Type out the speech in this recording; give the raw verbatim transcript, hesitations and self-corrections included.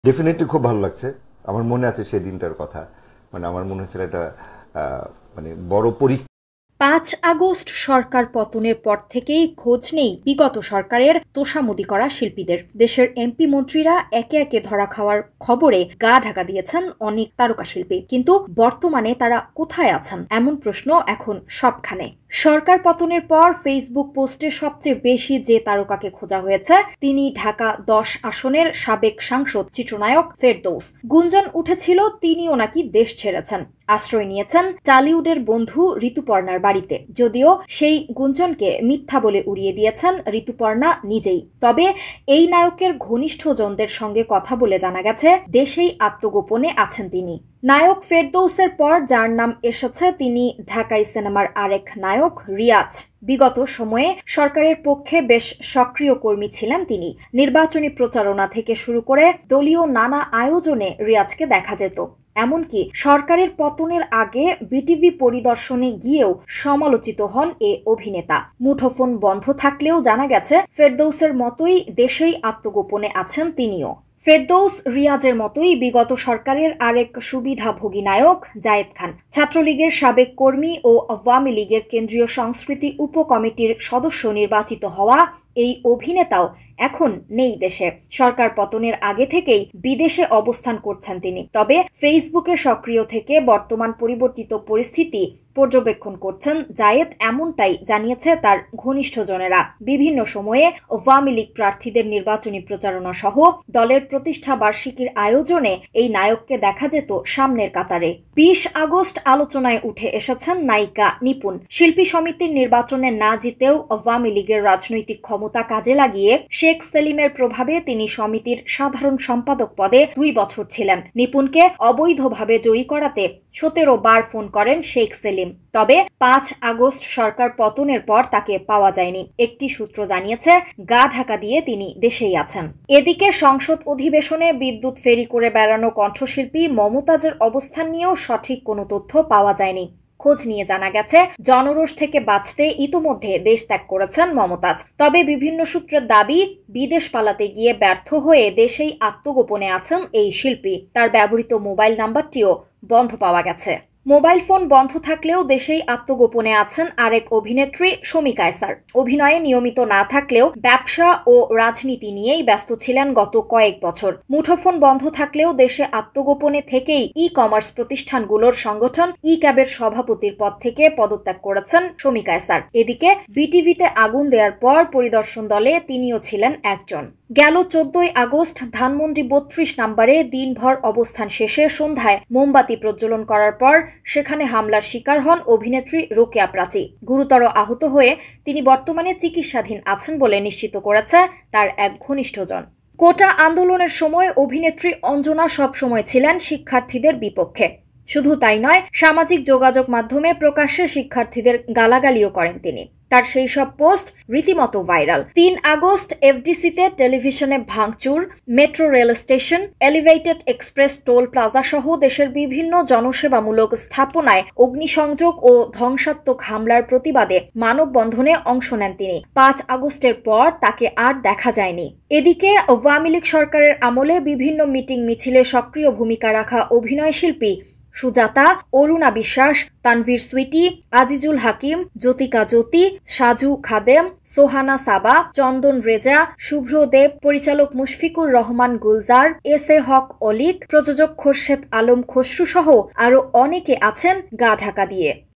Definitely খুব ভালো লাগছে। আমার মনে আছে সেই দিনটার কথা। মানে আমার মনে হচ্ছিল এটা মানে বড় পরীক্ষা। পাঁচ আগস্ট সরকার পতনের পর থেকেই খোঁজ নেই বিগত সরকারের তোষামোদি করা শিল্পীদের। দেশের এমপি মন্ত্রীরা একে একে ধরা খাওয়ার খবরে গা ঢাকা দিয়েছেন অনেক তারকা শিল্পী, কিন্তু বর্তমানে তারা কোথায় আছেন এমন প্রশ্ন এখন সবখানে। সরকার পতনের পর ফেসবুক পোস্টে সবচেয়ে বেশি যে তারকাকে খোঁজা হয়েছে তিনি ঢাকা দশ আসনের সাবেক সাংসদ চিত্রনায়ক ফেরদৌস। গুঞ্জন উঠেছিল তিনিও নাকি দেশ ছেড়েছেন, আশ্রয় নিয়েছেন টালিউডের বন্ধু ঋতুপর্ণার বাড়িতে। যদিও সেই গুঞ্জনকে মিথ্যা বলে উড়িয়ে দিয়েছেন ঋতুপর্ণা নিজেই। তবে এই নায়কের ঘনিষ্ঠজনদের সঙ্গে কথা বলে জানা গেছে দেশেই আত্মগোপনে আছেন তিনি। নায়ক ফেরদৌসের পর যার নাম এসেছে তিনি ঢাকাই সিনেমার আরেক নায়ক রিয়াজ। বিগত সময়ে সরকারের পক্ষে বেশ সক্রিয় কর্মী ছিলেন তিনি। নির্বাচনী প্রচারণা থেকে শুরু করে দলীয় নানা আয়োজনে রিয়াজকে দেখা যেত। এমনকি সরকারের পতনের আগে বিটিভি পরিদর্শনে গিয়েও সমালোচিত হন এ অভিনেতা। মুঠোফোন বন্ধ থাকলেও জানা গেছে ফেরদৌসের মতোই দেশেই আত্মগোপনে আছেন তিনিও। ফেরদৌস রিয়াজের মতোই বিগত সরকারের আরেক সুবিধাভোগী নায়ক জায়েদ খান। ছাত্রলীগের সাবেক কর্মী ও আওয়ামী লীগের কেন্দ্রীয় সংস্কৃতি উপকমিটির সদস্য নির্বাচিত হওয়া এই অভিনেতাও এখন নেই দেশে। সরকার পতনের আগে থেকেই বিদেশে অবস্থান করছেন তিনি। তবে ফেসবুকে সক্রিয় থেকে বর্তমান পরিবর্তিত পরিস্থিতি পর্যবেক্ষণ করছেন জায়েদ, এমনটাই জানিয়েছে তার ঘনিষ্ঠজনেরা। বিভিন্ন সময়ে আওয়ামী লীগ প্রার্থীদের নির্বাচনী প্রচারণা সহ দলের প্রতিষ্ঠা বার্ষিকীর আয়োজনে এই নায়ককে দেখা যেত সামনের কাতারে। বিশ আগস্ট আলোচনায় উঠে এসেছেন নায়িকা নিপুণ। শিল্পী সমিতির নির্বাচনে না জিতেও আওয়ামী লীগের রাজনৈতিক ক্ষমতা কাজে লাগিয়ে শেখ সেলিমের প্রভাবে তিনি সমিতির সাধারণ সম্পাদক পদে দুই বছর ছিলেন। নিপুণকে অবৈধভাবে জয়ী করাতে সতেরো বার ফোন করেন শেখ সেলিম। তবে পাঁচ আগস্ট সরকার পতনের পর তাকে পাওয়া যায়নি। একটি সূত্র জানিয়েছে গা ঢাকা দিয়ে তিনি দেশেই আছেন। এদিকে সংসদ অধিবেশনে বিদ্যুৎ ফেরি করে বেড়ানো কণ্ঠশিল্পী মমতাজের অবস্থান নিয়েও সঠিক কোনো তথ্য পাওয়া যায়নি। খোঁজ নিয়ে জানা গেছে জনরোষ থেকে বাঁচতে ইতোমধ্যে দেশ ত্যাগ করেছেন মমতাজ। তবে বিভিন্ন সূত্রের দাবি বিদেশ পালাতে গিয়ে ব্যর্থ হয়ে দেশেই আত্মগোপনে আছেন এই শিল্পী। তার ব্যবহৃত মোবাইল নাম্বারটিও বন্ধ পাওয়া গেছে। মোবাইল ফোন বন্ধ থাকলেও দেশেই আত্মগোপনে আছেন আরেক অভিনেত্রী শমী কায়সার। অভিনয়ে নিয়মিত না থাকলেও ব্যবসা ও রাজনীতি নিয়েই ব্যস্ত ছিলেন গত কয়েক বছর। মুঠোফোন বন্ধ থাকলেও দেশে আত্মগোপনে থেকেই ই কমার্স প্রতিষ্ঠানগুলোর সংগঠন ই ক্যাবের সভাপতির পদ থেকে পদত্যাগ করেছেন শমী কায়সার। এদিকে বিটিভিতে আগুন দেওয়ার পর পরিদর্শন দলে তিনিও ছিলেন একজন। গেল চোদ্দই আগস্ট ধানমন্ডি বত্রিশ নম্বরে দিনভর অবস্থান শেষে সন্ধ্যায় মোমবাতি প্রজ্বলন করার পর সেখানে হামলার শিকার হন অভিনেত্রী রোকেয়া প্রাচী। গুরুতর আহত হয়ে তিনি বর্তমানে চিকিৎসাধীন আছেন বলে নিশ্চিত করেছে তার এক ঘনিষ্ঠজন। কোটা আন্দোলনের সময় অভিনেত্রী অঞ্জনা সবসময় ছিলেন শিক্ষার্থীদের বিপক্ষে। শুধু তাই নয়, সামাজিক যোগাযোগ মাধ্যমে প্রকাশ্যে শিক্ষার্থীদের গালাগালিও করেন তিনি। তার সেই সব পোস্ট রীতিমতো ভাইরাল। তিন আগস্ট এফডিসিতে টেলিভিশনে ভাঙচুর, metro rail station, elevated express toll plaza সহ দেশের বিভিন্ন জনসেবামূলক স্থাপনায় অগ্নিসংযোগ ও ধ্বংসাত্মক হামলার প্রতিবাদে মানববন্ধনে অংশ নেন তিনি। পাঁচ আগস্টের পর তাকে আর দেখা যায়নি। এদিকে আওয়ামী লীগ সরকারের আমলে বিভিন্ন মিটিং মিছিলে সক্রিয় ভূমিকা রাখা অভিনয় শিল্পী সুজাতা, অরুণা বিশ্বাস, তানভীর সুইটি, আজিজুল হাকিম, জ্যোতিকা জ্যোতি, সাজু খাদেম, সোহানা সাবা, চন্দন রেজা, শুভ্র দেব, পরিচালক মুশফিকুর রহমান গুলজার, এস এ হক অলিক, প্রযোজক খোরশেদ আলম খসরু সহ আরো অনেকে আছেন গা ঢাকা দিয়ে।